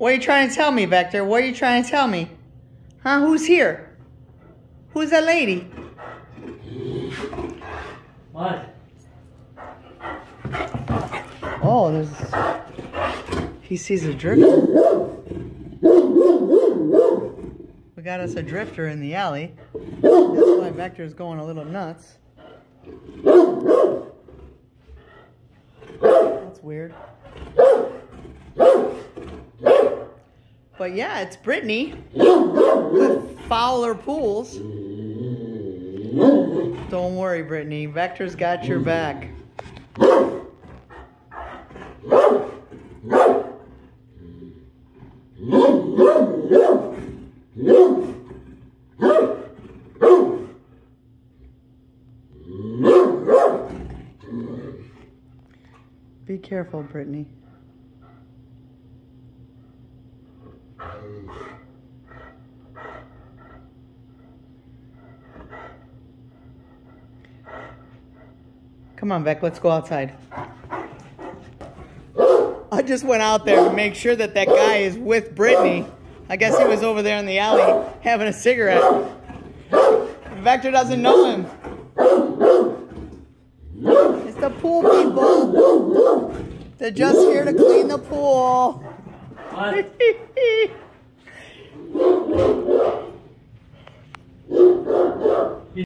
What are you trying to tell me, Wächter? What are you trying to tell me? Huh? Who's here? Who's that lady? What? Oh, he sees a drifter. We got us a drifter in the alley. That's why Wächter's going a little nuts. That's weird. But yeah, it's Brittany with Fowler Pools. Don't worry, Brittany. Wächter's got your back. Be careful, Brittany. Come on, Vec, let's go outside. I just went out there to make sure that that guy is with Brittany. I guess he was over there in the alley having a cigarette. Wächter doesn't know him. It's the pool people. They're just here to clean the pool. What?